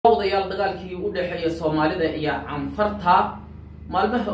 odayaal dagaalkii u dhaxeeyay Soomaalida iyo Canfarta maalmaha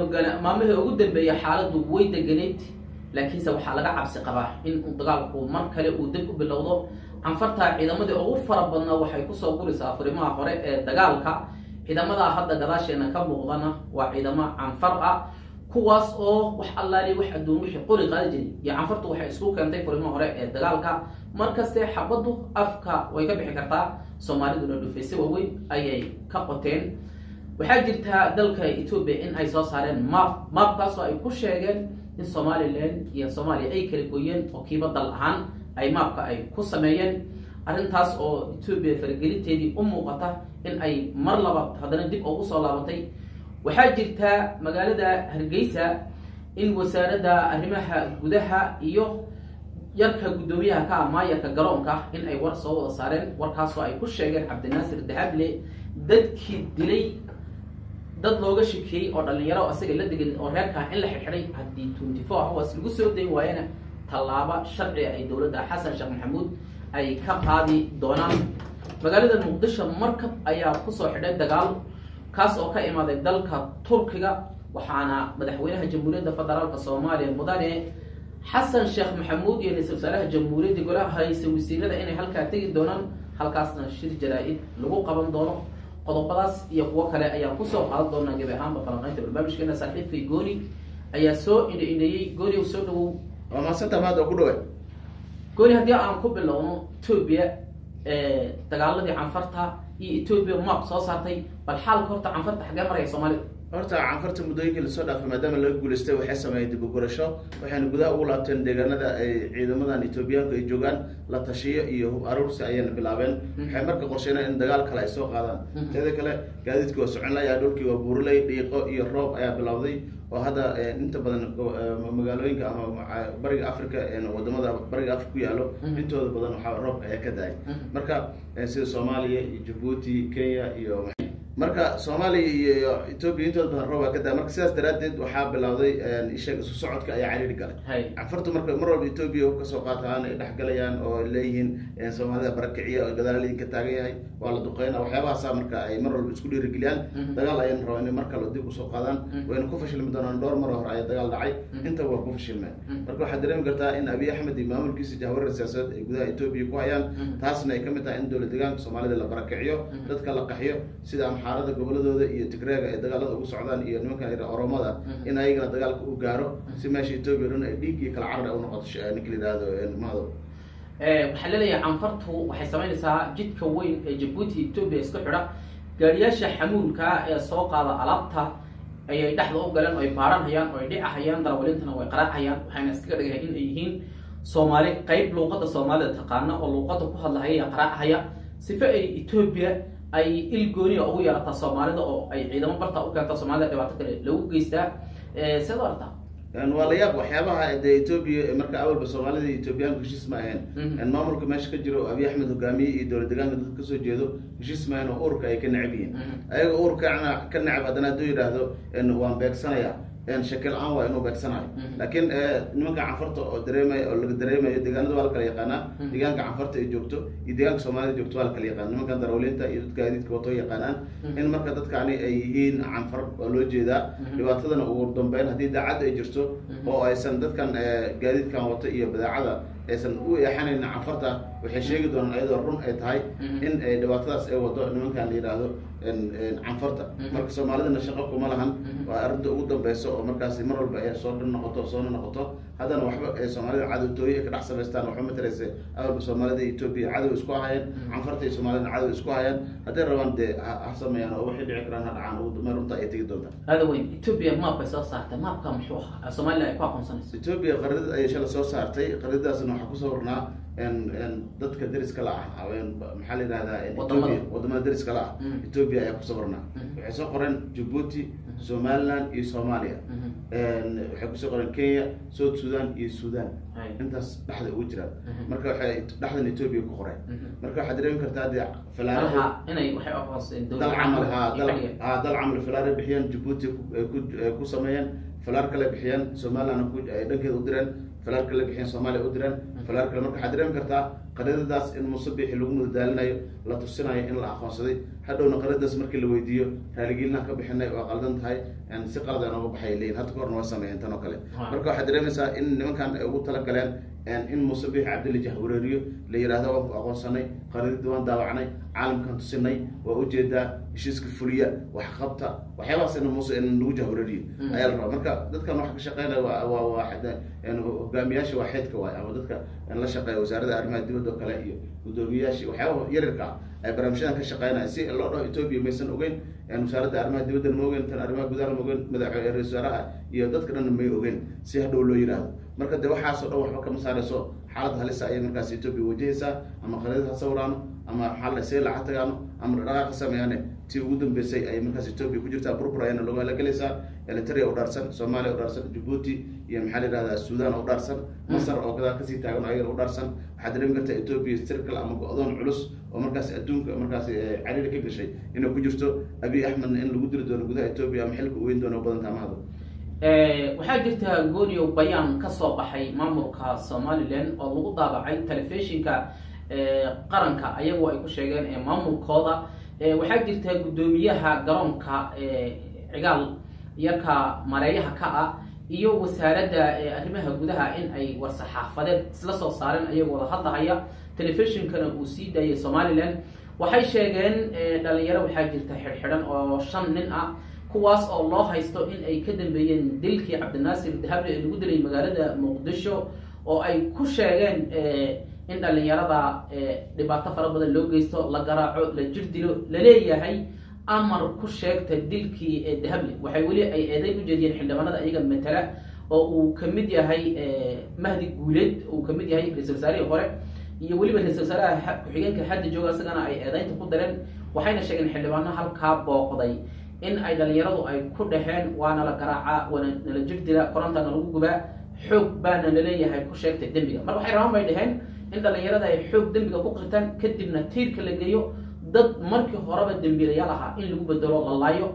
ugu dambeeyay xaaladdu way deganeed laakiinse waxa laga cabsi qabaa in dagaalku mar kale uu dib u bilowdo Canfarta ciidamadii ugu fara badnaa waxay ku soo gulaysaa fariimaha hore ee dagaalka ciidamada hadda gadaasheena ka muuqdana waa ciidamo Canfar ah kuwaas oo wax allaali wax aduun wixii qori qaadi jiray iyo Canfartu waxay isku keentay fariimaha hore ee dagaalka markaste xabadu afka way ka bixi kartaa Soomaaliduna dhufeysay way ayay ka qoteen waxa jirta dalka Ethiopia in ay soo saareen mapkaas oo ay ku sheegeen in Somaliland iyo Soomaaliya ay kala gooyeen oo kiiba dal ahaan ay mapka ay ku sameeyeen arintaas oo Ethiopia fargelinteedii u muuqata in ay mar labaad hadana dib ugu soo laabatay waxa jirta magaalada Hargeysa in wasaaradda arrimaha gudaha iyo yarka gudoomiyaha ka maayarka garoonka in ay war soo wada saareen warkaas oo ay ku sheegeen Cabdinaasir Dahable dadkii dilay dad looga shakiyay oo dhalinyaro asaga la degan oo reerka in la xirxiray hadii 24 hours lagu soo day waayana talaaba sharci ay dawladda Xasan Sheekh Maxamuud ay ka qaadi doonaan magaalada Muqdisho markab ayaa ku soo xidhay dagaal kaas oo ka imaaday dalka Turkiga waxaana madaxweynaha Jamhuuriyadda Federaalka Soomaaliya mudane Xasan Sheekh Maxamuud iyo ra'iisul wasaaraha Jamhuuriyadda golaha hay'adda wasiirada inay halka tagi doonaan halkaasna shir jaraa'id lagu qaban doono qodobadaas iyo kuwa kale ayaa ku soo qaadan doona gabi ahaanba falanqaynta barnaamijkeena saaxiibkay Gooni ayaa soo indheeyay Gooni oo soo dhawow ma santa maad ku dhaway Gooni hadii aan ku bilowno Ethiopia dagaaladii Canfarta iyo Ethiopia map soo saartay bal xaalka horta Canfarta xagee maray Soomaalida horta Canfarta mudooyinka la soo dhaafay maadaama laga guuleystay waxay sameeyay dib u gurasho waxayna gudaha ugu laabteen deegaanada ay ciidamadan Ethiopia ay joogaan la tashiyo iyo hub aruursi ayay bilaabeen waxay marka qorsheynayeen in dagaal kale ay soo qaadaan teeda kale gaadiidku waa socon lahayd dhulkii waa buurlay dhiiqo iyo roob ayaa bilowday oo hadda inta badan magaalooyinka ama bariga Afrika ee wadamada bariga Afrika ku yaalo intooda badan waxa roob ayaa ka daay marka sida Soomaaliya iyo Djibouti Kenya iyo marka Soomaaliya iyo Ethiopia intooda badan roob ka daay marka sidaas daraadeed waxa bilowday ishaga isu socodka ayaa cariiri galay Canfartu marka mar walba Ethiopia ka soo qaataan ay dhaxgalayaan oo leeyihiin Soomaalida barakiciya oo gadaalin ka taagan yahay waa la duqeynaa waxyaabaha marka ay mar walba isku dhiirigeliyaan dagaal ayaan rabaan in marka la dib u soo qaadaan wayna ku fashilmi doonaan dhowr mar hore ay dagaal dhacay inta waa ku fashilmeen marka waxa dareemi kartaa in Abiy Ahmed iyo maamulkiisa jahwareer siyaasadeed ay gudaha Ethiopia ku hayaan taasna ay kamid tahay in dawlad deegaanka Soomaalida la barakiciyo dadka la qaxiyo sida xaalada goboladooda iyo Tigreega ay dagaalada ugu socdaan iyo nimanka ay Oromada in ayagana dagaalka u gaaro si meesha Ethiopia dhan ay dhiig iyo kala carad u noqoto ninkilidaado maado waxa la leeyahay Canfartu waxay sameynaysaa jidka weyn ee Djibouti Ethiopia isku xidha gaariyaasha xamuulka ee soo qaada alaabta ay dhaxda u galeen oo ay baaranayaan oo ay dhicayaan darawalintana way qaraacayaan waxayna iska dhigayaan in ay yihiin Soomaali qayb luqadda Soomaalida taqaana oo luqadda ku hadlaya qaraacaya sifa ay Ethiopia ay ilgooni ugu yarata Soomaalida oo ay ciidamo barta u keento Soomaalida dhibaato kale lagu geystaa sidoo arta waa la yaab waxyaabaha Ethiopia marka awalba Soomaalida iyo Ethiopian heshiis ma ahayn in maamulka meesha ka jiro Abiy Ahmed hogaamiye iyo dawlad deegaanka dadka soo jeedo heshiis ma ahayn oo urka ay ka nacbiin ayaga urka ka nacab hadana doo yiraahdo in waan beegsanaya shakil aan waa inuu beegsanayo laakiin nimanka Canfarta oo dareemay oo laga dareemayo deegaanada waa kala yaqaana deegaanka Canfarta ay joogto iyo deegaanka Soomaalida joogto waa kala yaqaan nimanka darawliinta iyo dadka gaadiidka wato yaqaanaan in marka dadkaani ay yihiin Canfar oo loo jeeda dhibaatadana ugu dambeyn hadii daacad ay jirto oo aysan dadkan gaadiidkan wato iyo badeecada aysan u eexanayn Canfarta waxay sheegi doonaan ayadoo run ay tahay in ay dhibaatadaas ay wado nimankan la yiraahdo Canfarta marka Soomaalidana shaqo kuma lahan waa arinta ugu dambayso oo markaas mar walba ay soo noqoto hadana waxba ay Soomaalida cadawtooyo ka dhax sameystaan waxa mataraysa awalba Soomaalida iyo Ethiopia cadaw isku hayeen Canfarta iyo Soomaalida cadaw isku hayeen haday rabaan de sameeyaan oo waxay dhici karaan dhacaan ugu dambeyn runta ay tagi doontaa hada weyn Ethiopia map ay soo saartay mapka muxuu ahaa Soomaalida ay ku aqoonsanayso Ethiopia qaradada ay shala soo saartay qaradaasna waxa ku soo warnaa dadka dariska la ah maxaa la yiraahdaa Ethiopia wadamada dariska la ah Ethiopia ayaa ku soo warnaa waxay soo qoreen Djibouti Somaliland iyo Soomaaliya waxay ku soo qoreen Kenya South Sudan iyo Sudan intaas dhaxda ugu jiraan marka waxay dhaxdan Ethiopia ku qoreen marka waxa dareemi kartaa falaaraha inay waxay aqoonsadeen dal camal falaare bixiyaan Djibouti ku sameeyeen falaar kale bixiyaan Somaliland ku dhankeeda u direen falaar kale bixiyaan Soomaaliya u direen falaar kale marka waxa dareemi kartaa قريدة داس إن مصبيح اللي هم دالنا لا تصنع إن الأخوانصدي hadhowna qaladaas markii la weydiiyo raaligelina ka bixinay waa qaldan tahay si qalad aan uga baxay leeyihin hadda kahorna waa sameeyeen tan oo kale marka waxaad dareemaysaa in nimankan ay ugu talagaleen in Muuse Biixi Cabdi jahwareeriyo la yiraahdo waan ku aqoonsanay qaladii waan daawacnay caalamkan tusinay waa ujeedaa heshiiska fuliya wax qabta waxyaabahaas in Muuse in lagu jahwareeriyo ayaa la rabaa marka dadkan wax ka shaqeynaya waa waaxda hogaamiyaasha waaxidka waay ama dadka in la shaqeeyo wasaaradda arrimaha dibadda oo kale iyo gudoomiyaasha waxyaabaha yararka ay barnaamijyadan ka shaqeynaya si loo dhaho Ethiopia maysan ogeyn wasaaradda arrimaha dibadda ma ogeyn tan arrimaha gudaha ma ogeyn madaxweynaha ra'iisul wasaaraha iyo dadka dhan ma ogeyn si hadhow loo yiraahdo marka de waxaas oo dhan waxba kama saarayso xaalad halis ah ay markaas Ethiopia wajahaysaa ama qaladada sawiraano ama xal ay lacag tagaano ama dhaqaaq sameeyane tii ugu dambeysay ay markaas Ethiopia ku jirtaa burburayna looga halgalaysaa Eritrea oo dhaarsan Soomaaliya oo dhaarsan Djibouti iyo maxaa la yiraahdaa Suudaan oo dhaarsan Masar oo ka sii taagan ayaga oo dhaarsan waxa dareemi kartaa Ethiopia circle ama go'doon culus oo markaas adduunka markaas cariir ka gashay inay ku jirto Abiy Ahmed in lagu diri doono gudaha Ethiopia ama xilka weyn doono badan taamahado waxaa jirta gooniyo bayaan ka soo baxay maamulka Somaliland oo lagu daabacay telefishinka qaranka ayagoo ay ku sheegeen maamulkooda waxaa jirta gudoomiyaha garoonka cigaal yarka mareeyaha ka ah iyo wasaaradda arrimaha gudaha in ay war-saxaafadeed isla soo saareen ayagoo wada hadlahaya telefishinkana uu sii daayay Somaliland waxay sheegeen dhalinyaro waxaa jirta xirxiran oo 5 nin ah kuwaas oo loo haysto in ay ka dambeeyeen dilkii Cabdinaasir Dahable ee lagu dilay magaalada Muqdisho oo ay ku sheegeen in dhalinyarada dhibaato fara badan loo geysto la garaaco la jirdilo la leeyahay amar ku sheegta dilkii Dahable waxay wali ay eedayn u jeediyeen xildhibaanada ayaga matala oo uu kamid yahay Mahdi Guuleed oo kamid yahay ra'iisul wasaarihii hore iyo waliba ra'iisul wasaaraha ku-xigeenka hadda jooga asagana ay eedaynta ku dareen waxayna sheegeen xildhibaano halkaa booqday in ay dhalinyaradu ay ku dhaxeen waana la garaaca waana la jirdila qorantana lagu gubaa xoog baana la leeyahay ku sheegtay dambiga marka waxay rabaan bay dhaheen in dhalinyarada ay xoog dambiga ku qirtaan kadibna tiirka la geeyo dad markii horeba dambiilayaal ahaa in lagu bedelo la laayo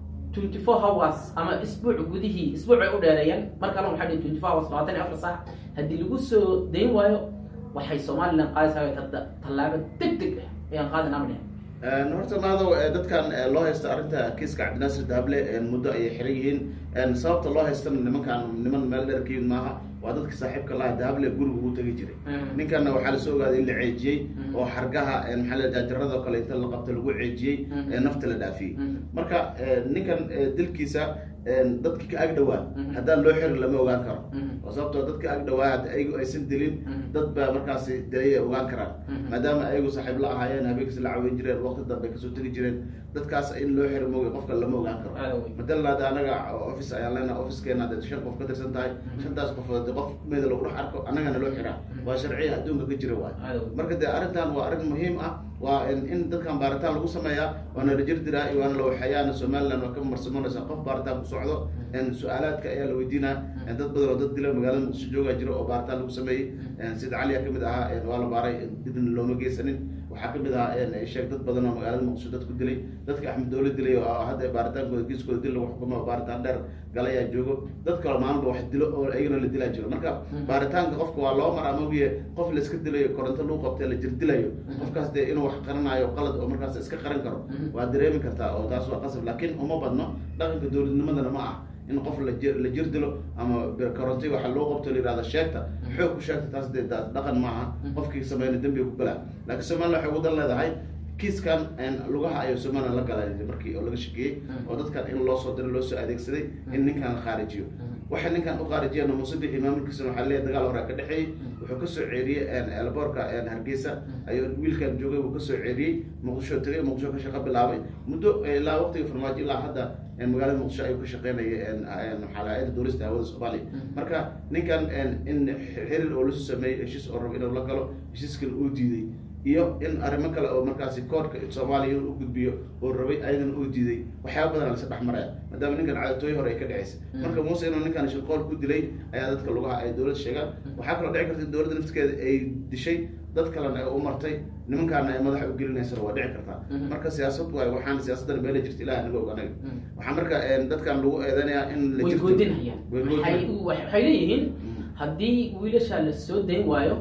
24 hours ama isbuuc gudihii isbuuc ay u dheereeyeen marka waxay dhigeen 24 hours 24 saac haddii lagu soo dayn waayo waxay Somaliland qaadaysaa tallaabo degdeg ah ee qaadanaa horta maado dadkan loo haysto arinta kiiska Cabdinaasir Dahable muddo ay xiran yihiin sababta loo haysto niman meel dheer ka yimid maaha waa dadka saaxiibka la Dahable guriga uu tagay jiray ninkanna waxaa la soo ogaaday in la ceejiyay oo xargaha maxaa la jaajarada kale inta la qabto lagu ceejiyay nafta la dhaafiyay marka ninkan dilkiisa dadka ka ag dhawaa haddaan loo xirin lama ogaan karo oo sababtoo dadka ag dhawaa ayagu aysan dilin dad baa markaas dilay ogaan karaan maadaama ayagu saaxiib la ahaayeen habeenkii la caawin jireen waqti dambe kasoo tagi jireen dadkaas in loo xiro mooga qofka lama ogaan karo madalada anaga office ayaan leenahay officekeena dad 5 qof ka tirsan tahay 5taas qof qof meel lagu dhex arko annagana loo xiraa waa sharciga adduunka ka jira waay marka de arrintan waa arrin muhiim ah waa in dadkan baaritaan lagu sameeyaa waana la jirdiraa iyo waana la waxayaan Somaliland waa ka marsamanaysa qof baaritaan ku socdo su'aalaadka ayaa la weydiinaa dad badan oo dad dila magaalada Muqdisho jooga jiro oo baaritaan lagu sameeyay sida Cali ka mid ahaa waa la baaray didin looma geysanin waxaa kamid ahaa sheeg dad badan oo magaalada Muqdisho dad ku dilay dadka Axmed Dawlad dilay oo hadda baaritaankooda kiiskooda dil lagu xukumo baaritaan dheer galaya joogo dad kale maalinba wax dilo oo ayagana la dilaa jiro marka baaritaanka qofka waa loo maraa moogiye qof la iska dilayo koronto lagu qabtay la jirdilayo qofkaas de inuu wax qaranayo qalad oo markaas iska qaran karo waa dareemi kartaa oo taas waa qasab laakiin uma badno dhaqanka dawladnimadana ma ah in qof la jirdilo ama koronto waxa loo qabto la yiraahdo sheegta xoog ku sheegta taas de dhaqan ma aha qofkii sameeyay dambi ku galaa laakiin Soomaaliland waxay ugu dan leedahay kiiskan lugaha ay Soomaaliland la galay markii oo laga shaqeeyay oo dadkan in loo soo diray loo soo adeegsaday in ninkan la kharijiyo waxa ninkan u kharijiyo Muuse Biixi maamulkiisa waxa leeyahay dagaal hore ka dhaxeeyay wuxuu ka soo ceeriyay elboorka Hargeysa ayuu wiilkan joogay uu ka soo ceeriyay Muqdisho tagay Muqdisho ka shaqo bilaabay muddo ilaa waqtiga farmaajo ilaa hadda magaalada Muqdisho ay ku shaqeynayeen xalaayada dowladda hawada Soomaaliya marka ninkan in xiriir oo la sameeyay heshiis oo rabo inuu la galo heshiiskan uu diiday iyo in arrimo kale oo markaasi koodka Soomaaliya uu gudbiyo oo rabay aydan uu diiday waxyaabo badan la saddex maray maadaama ninkan caadooy hore ay ka dhaceysay marka Muuse inuu ninkan shaqo ku dilay ayaa dadka lugaha ay dowladda sheegaan waxa kale dhici karta dowladda nafteeda ay dishay dad kalena ay u martay nimankaana ay madax u gelinayso waa dhici karta marka siyaasad waay waxaan siyaasadda meel jirta ilaahay naga ogaanay waxa marka dadkan lagu eedanaya in la jirto waxay leeyihiin haddii wiilasha la soo dayn waayo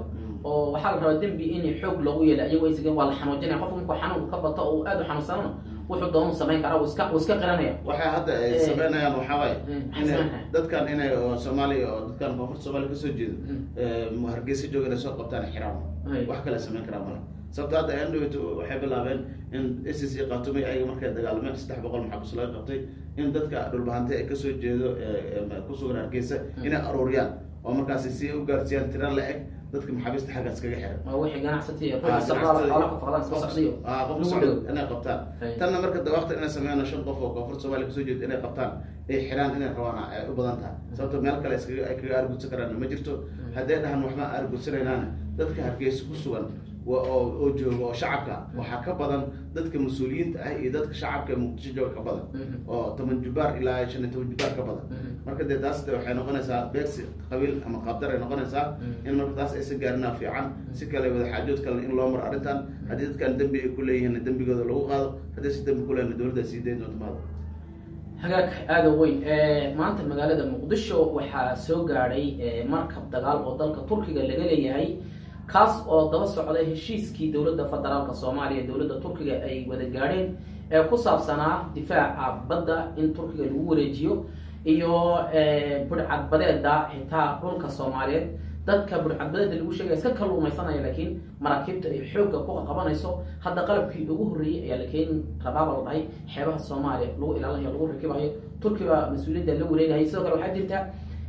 oo waxaa la rabaa dembi in xoog lagu yeelo ayagoo isaga waa la xanuujinaya qofku markuu xanuunku ka bato oo aad u xanuunsanana wuxuu doono samayn karaa iska qiranaya waxay hadda ay sameynayaan waxaa waaye dadkan inay Soomaaliya oo dadkan koonfurta Soomaaliya kasoo jeedo Hargeysa jooga inay soo qabtaan xiraam wax kale samayn karaa malaha sababta hadda ayandhowtu waxay bilaabeen in SSC qaatumay ayaga markay dagaalmeen 300 maxbuus laga qabtay in dadka dhulbahantay ay kasoo jeedo ku sugan Hargeysa inay aruuriyaan oo markaas si u gaarsiiyaan tiro la eg dadka maxaabiista xaggaas kaga xiran oo wixii ganacsiga ruuxa sabab xoolaha faqadan soo socdiyo qof socdo inay qabtaan tanna marka waqti inay sameeyaan 5 qof oo koonfurta Soomaaliya kasoo jeedo inay qabtaan ay xiraan inay rabaan ay u badan tahay sababta meel kale ay kaga argudsan karaan ma jirto haddii dhahan waxba argudsanaynaana dadka Hargeysa ku sugan oo jooga oo shacabka waxa ka badan dadka mas'uuliyiinta ah iyo dadka shacabka Muqdisho jooga ka badan oo 10 jubaar ilaa 15 jubaar ka badan marka taas waxay noqonaysaa beegsi qabiil ama qaabdar ay noqonaysaa in marka taas ay si gaarina fiican si kale wada xaajood kale in loo mar arintan haddii dadkan dambi ay ku leeyihiin dambigooda lagu qaado haddii si dambi ku leeyihiin dawladda sii deyn doonto maada hagaag aad u weyn maanta magaalada Muqdisho waxaa soo gaaray markab dagaal oo dalka Turkiga laga leeyahay kaas oo daba socday heshiiskii dawladda federaalka Soomaaliya dawladda Turkiga ay wada gaareen ku saabsanaa difaaca badda in Turkiga lagu wareejiyo iyo burcadbadeeda xitaa dhulka Soomaaliyeed dadka burcadbadeeda lagu sheegay iska kalluumaysanaya laakiin maraakiibta ay xoogga ku qabanayso hadda qalabkii ugu horeeyay ayaa la keen rabaab la dhahay xeebaha Soomaaliya lagu ilaalinayo lagu rakibayo Turkiga mas'uuliyadda la wareegay sidoo kale waxaa jirta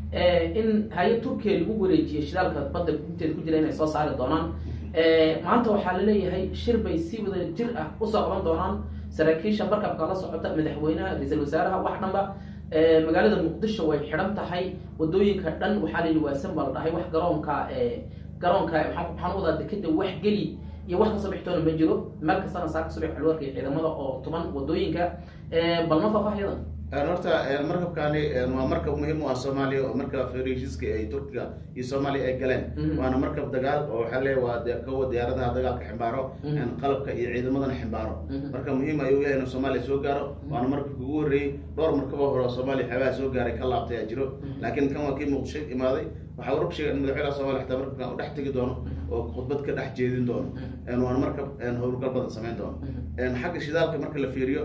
in hay Turkiga lagu wareejiyo shidaalka badda inteed ku jira inay soo saari doonaan maanta waxaa la leeyahay shir bay si wada jir ah u soo qaban doonaan saraakiisha markabka la socota madaxweynaha ra'iisul wasaaraha wax dhanba magaalada Muqdisho way xiran tahay wadooyinka dhan waxaa la yiri waa sanbal dhahay wax garoonka waxaan wada dekada wax gali iyo wax ka sabixtoona ma jiro meel kastana saaka subax xulwarka ciidamada oo tuban wadooyinka bal ma faahfaahidan horta markabkaani waa markab muhiim u ah Soomaaliya oo marka Federeeshiska ay Turkiga iyo Soomaaliya ay galeen waana markab dagaal oo waxa leeyahay waa diyaaradaha dagaalka ximbaaro qalabka iyo ciidamadana ximbaaro marka muhiim ayuu yahay in Soomaaliya soo gaaro waana markabka ugu horeeyay dhowr markab oo hore Soomaaliya xabaa soo gaaray ka laabtay jiro laakiin kan waa kii Muqdisho imaaday waxa uu sheegay in madaxweynaha Soomaaliya xitaa markabka u dhex tagi doono oo khudbad ka dhex jeedin doono waana markab howlgal badan sameyn doono xagga shidaalka marka la fiiriyo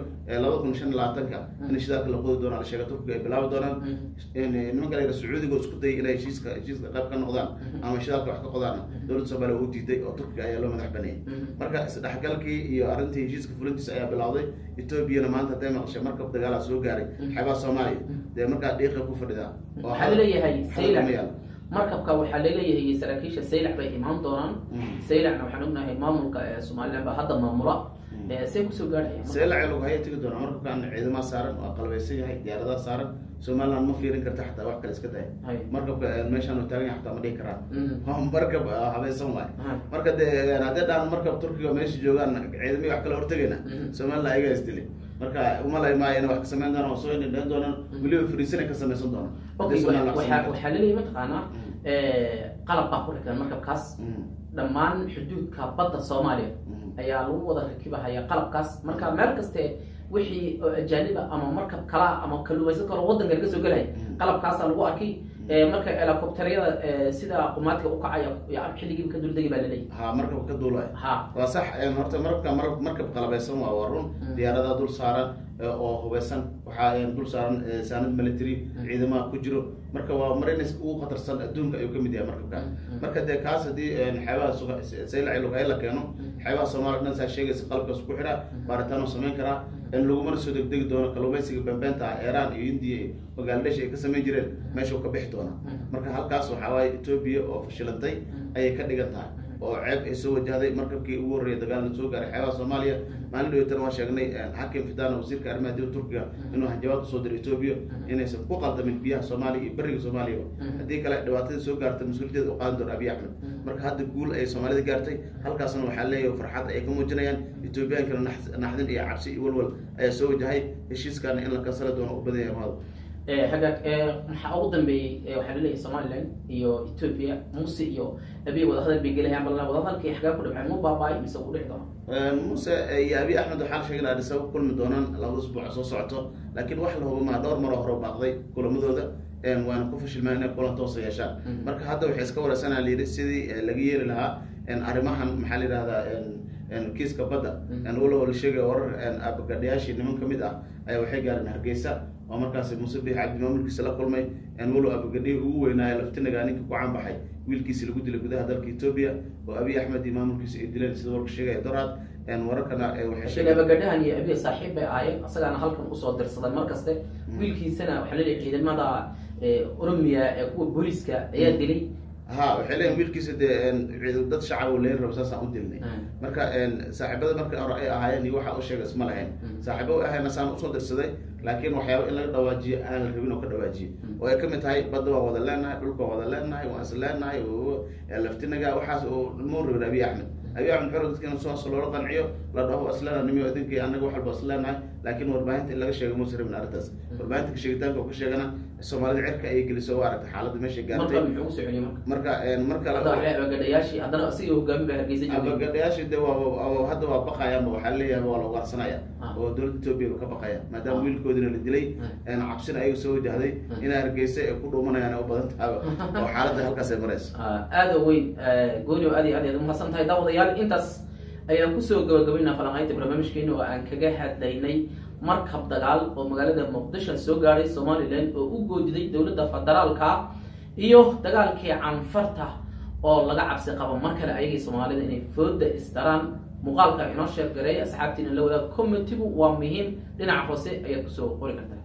2025 in shidaalka la qodi doono la sheegay Turkiga ay bilaabi doonaan nimanka reer Sacuudiga isku day inay heshiiska qayb ka noqdaan ama shidaalka wax ka qodaan dawladda Soomaaliya u diiday oo Turkiga ayaa loo madax baneeyay marka isdhexgalkii iyo arintii heshiiska fulintiisa ayaa bilowday Ethiopia maanta hadday maqashay markab dagaal soo gaaray xeebaha Soomaaliya dee marka dhiiqa ku fadhida waxaa la leeyahay saylac markabka waxaa la leeyahay saraakiisha saylac bay imaan doonaan saylacna waxaan ognahay maamulka Soomaaliland baa hadda maamula see kusoo gaaraya saylac lagu hayo tagi doona markabkan ciidamada saaran waa qalbaysan yahay diyaaradaha saaran Soomaaliland ma fiirin karta xataa wax kale iska day markabka meeshan uu taagan yahay xataa ma dhihi karaan markab habaysan waay marka hadee dhaan markab Turkiga meesha joogaan ciidamada wax kale hortagayna Soomaaliland ayaga isdilay marka umalay maayeen wax ka sameyn doona oo soo indhan doona waliba fariisan ka samaysan doona waxaa la leeyahay mataqaana qalab baa ku xiran markabkaas dhammaan xuduudka badda Soomaaliya ayaa lagu wada rakibahaya qalabkaas marka meel kaste wixii ajaaniba ama markab kala ama kalluumaysan karo wadanka laga soo galay qalabkaas lagu arkay marka helicopterada sida qumaadka u kacaya ya xilligii ka duldagi baa leeyahay markab ka duulay waa sax horta markab qalbaysan waa run diyaaradaha dul saaran oo hubeysan waxa ay dul saaran saanad military ciidamada ku jiro marka waa marinays ugu khatarsan adduunka ayuu ka mid yahay markabkan marka kaas hadii xeebaha saylac la keeno xeebaha Soomaaliya dhan sheegaysa qalabkaas ku xira baaritaan sameyn kara in lagu mar soo degdegi doono kalluumaysiga bambeenta Iran iyo India Bangladesh ay ka sameyn jireen meesha ka bixi doona marka halkaas waxa way Ethiopia oo fashilantay ay ka dhigan tahay oo ceeb ay soo wajahday markabkii ugu horeeyay dagaalka soo gaaray xeebaha Soomaaliya maalin dheer waan sheegnay xakim Fidaan wasiirka arrimaha dibadda Turkiga inuu hanjabaad soo diray Ethiopia inaysan ku qaldamin biyaha Soomaaliya iyo bariga Soomaaliya hadii kale dhibaatada soo gaartay mas'uuliyadda u qaadan doona Abiy Ahmed marka hadda guul ay Soomaalida gaartay halkaasna waxa leeyahay farxad ay ka muujinayaan Ethiopiankana naxdin iyo cabsi iyo walwal ay soo wajahay heshiiskan in la kansalo doono u badan yahay hagaag maxaa ugu dambeeyay waxaa la leeyahay Somaliland iyo Ethiopia Muuse iyo Abiy wada hadal bay galayaan bal wada hadalkii xagaa ku dhacay mu baabay mise uu dhici doono Muuse iyo Abiy Ahmed waxaan sheegnaa in sabab kulmi doonaan laba usbuuc soo socoto laakiin wax la hubo ma dhowr mar hore baaqday kulamadooda waana ku fashilmeen inay kulan toos yeeshaan marka hadda waxay iska wareysanaa la yidhi sidii laga yeeli lahaa arrimahan maxaa la yidhahdaa kiiska badda walow la sheegay warar abagadhayaashii niman ka mid ah ayaa waxay gaareen Hargeysa oo markaas Muuse Biixi Cabdi maamulkiisa la kulmay walow abagadhii ugu weynaayo laftinaga ninka ku caan baxay wiilkiisa lagu dilay gudaha dalka Ethiopia oo Abiy Ahmed iyo maamulkiisa ay dileen sida warka sheegay Doraad wararkana waxay sheegay abagadhahan iyo Abiy saaxiib bay ahaayeen asagana halkan u soo dirsaday markaste wiilkiisana waxa la leeyahay ciidamada Oromia ee kuwa booliska ayaa dilay waxay leeyihiin wiilkiisa dad shacab oo leeyahay rabsaas aan u dilnay marka saaxiibada marka ay ahaayeen waxa uu sheegay isma lahayn saaxiibo ahayna saan u soo dirsaday laakiin waxyaabo in laga dhawaajiyo aan la rabin oo ka dhawaajiyo oo ay kamid tahay badda waa wada leenahay dhulka waa wada leenahay waa is leenahay oo laftinaga waxaas oo muurib Abiy Ahmed xorod dadka soo loo qanciyo la dhaho aslana nimiyo idinkii anaga wax walba aslana laakiin warbaahinta in laga sheego Muuse Biixi arrintaas warbaahinta ka sheegitaanka oo ka sheegana Soomaalida cirka ay geliso waa aragtay xaaladda meesha gaartay marka la abagadhayaashii haddana asiga hogaamin baa Hargeysa joogay abagadhayaashii waa hadda waa baqayaan waxa leeyahay waa la ugaarsanaya oo dowladda Itoobiya ka baqaya maadaama wiilkoodina la dilay cabsina ay soo wajahday in Hargeysa ay ku dhuumanayaan oo badan tahay oo xaaladda halkaas ay marayso aad weyn gooni aad u mahadsan tahay daawadayaal intaas ayaan kusoo gabagabaynaa falanqaynta barnaamijkeena oo aan kaga hadlaynay markab dagaal oo magaalada Muqdisho soo gaaray Somaliland oo u goodiday dowladda federaalka iyo dagaalkii canfarta oo laga cabsi qabo mar kale ayagii Soomaalida inay fooda istaraan muuqaalka inoo sheeg garay asxaabtiina la wadaag commentigu waa muhiim dhinaca hoose ayaad kusoo qori kartaa